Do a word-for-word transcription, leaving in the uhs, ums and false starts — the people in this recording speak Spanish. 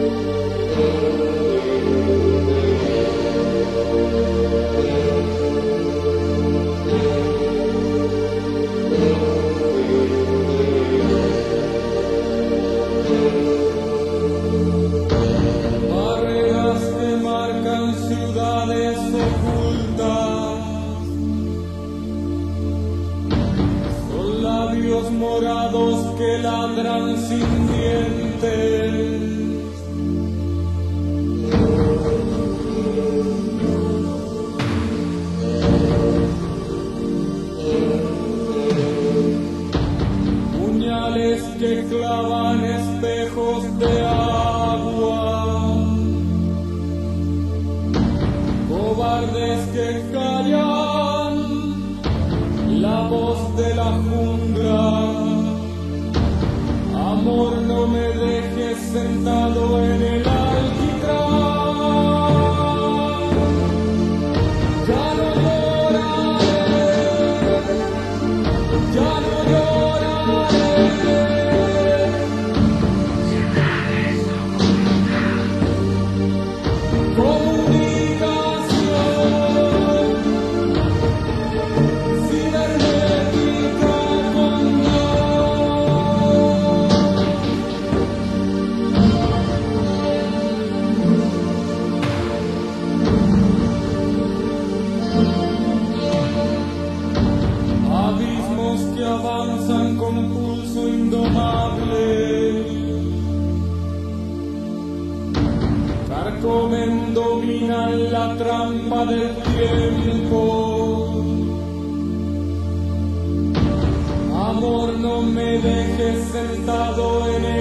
Morados que ladran sin dientes. Puñales que clavan espejos de agua. Cobardes que callan la voz de la jungla. Amor, no me dejes sentado en el alquitrán. Ya no lloraré, ya no lloraré. Comunicación cibernética con abismos que avanzan con pulso indomable, carcomen, dominan la trampa del tiempo. Amor, no me dejes sentado en el